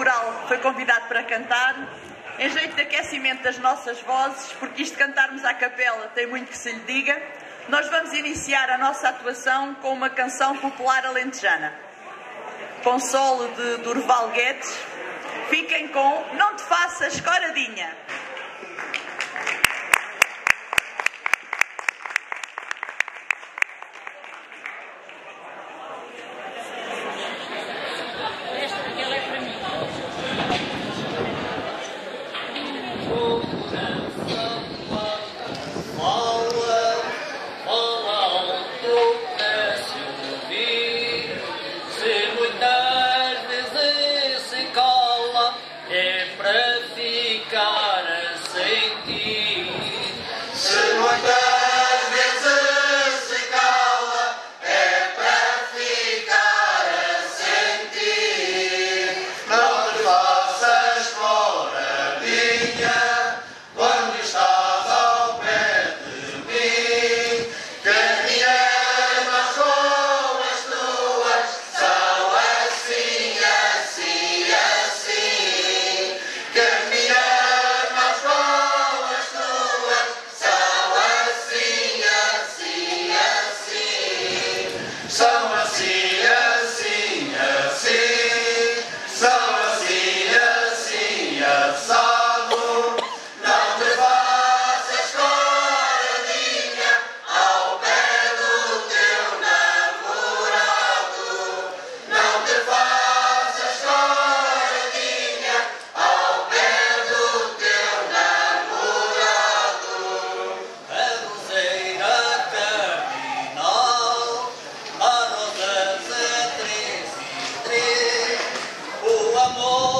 coral foi convidado para cantar, em jeito de aquecimento das nossas vozes, porque isto de cantarmos à capela tem muito que se lhe diga, nós vamos iniciar a nossa atuação com uma canção popular alentejana. Com solo de Durval Guedes, fiquem com Não Te Faças Coradinha. Amor